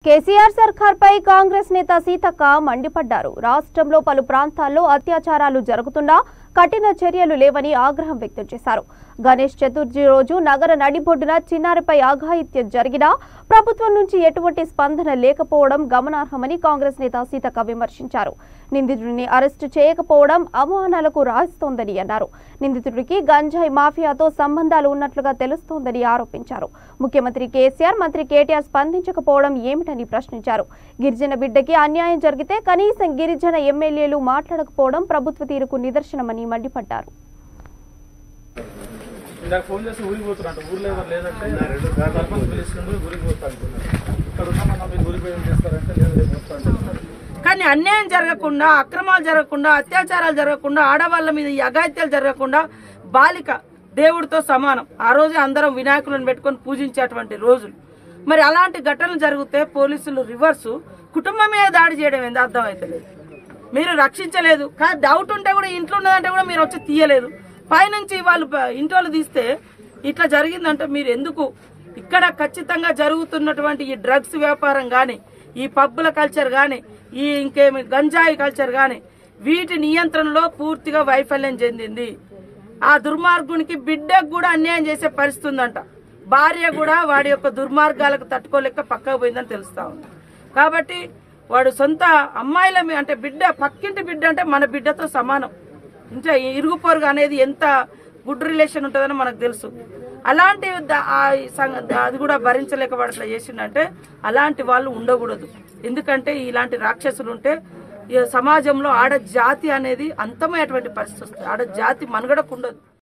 కేసీఆర్ సర్కార్పై కాంగ్రెస్ నేత సీతక్క మండిపడ్డారు. రాష్ట్రంలో పలు ప్రాంతాల్లో అత్యాచారాలు జరుగుతున్నా కఠిన చర్యలు లేవని ఆగ్రహం వ్యక్తం చేశారు. గణేష్ చతుర్థి రోజు నగర నడిబొడ్డున చిన్నారిపై అఘాయిత్యం జరిగినా ప్రభుత్వం నుంచి ఎటువంటి స్పందన లేకపోవడం గమనార్హమని కాంగ్రెస్ నేత సీతక్క విమర్శించారు. నిందితుడిని అరెస్టు చేయకపోవడం అవమానాలకు రాయిస్తోందని అన్నారు. నిందితుడికి గంజాయి మాఫియాతో సంబంధాలు ఉన్నట్లుగా తెలుస్తోందని ఆరోపించారు. ముఖ్యమంత్రి కేసీఆర్, మంత్రి కేటీఆర్ స్పందించకపోవడం ఏమిటని ప్రశ్నించారు. గిరిజన బిడ్డకి అన్యాయం జరిగితే కనీసం గిరిజన ఎమ్మెల్యేలు మాట్లాడకపోవడం ప్రభుత్వ తీరుకు నిదర్శనమని మండిపడ్డారు. కానీ అన్యాయం జరగకుండా, అక్రమాలు జరగకుండా, అత్యాచారాలు జరగకుండా, ఆడవాళ్ల మీద ఈ అఘాయిత్యాలు జరగకుండా బాలిక దేవుడితో సమానం. ఆ రోజు అందరం వినాయకులను పెట్టుకొని పూజించేటువంటి రోజులు. మరి అలాంటి ఘటనలు జరిగితే పోలీసులు రివర్సు కుటుంబం మీద దాడి చేయడం ఏంది అర్థమైతలేదు. మీరు రక్షించలేదు. కానీ డౌట్ ఉంటే కూడా ఇంట్లో ఉన్నదంటే కూడా మీరు వచ్చి తీయలేదు. పైనుంచి వాళ్ళు ఇంట్లో తీస్తే ఇట్లా జరిగిందంటే మీరు ఎందుకు? ఇక్కడ ఖచ్చితంగా జరుగుతున్నటువంటి ఈ డ్రగ్స్ వ్యాపారం కానీ, ఈ పబ్బుల కల్చర్ కానీ, ఈ ఇంకేమి గంజాయి కల్చర్ కానీ, వీటి నియంత్రణలో పూర్తిగా వైఫల్యం చెందింది. ఆ దుర్మార్గునికి బిడ్డకు కూడా అన్యాయం చేసే పరిస్థితి ఉందంట. భార్య కూడా వాడి యొక్క దుర్మార్గాలకు తట్టుకోలేక పక్కకు పోయిందని తెలుస్తా ఉంది. కాబట్టి వాడు సొంత అమ్మాయిల అంటే బిడ్డ, పక్కింటి బిడ్డ అంటే మన బిడ్డతో సమానం. ఇంకా ఇరుగు పొరుగు అనేది ఎంత గుడ్ రిలేషన్ ఉంటుందని మనకు తెలుసు. అలాంటి అది కూడా భరించలేక వాడు అట్లా చేసిందంటే అలాంటి వాళ్ళు ఉండకూడదు. ఎందుకంటే ఇలాంటి రాక్షసులు ఉంటే సమాజంలో ఆడ జాతి అనేది అంతమైనటువంటి పరిస్థితి వస్తుంది. ఆడ జాతి మనుగడకు ఉండదు.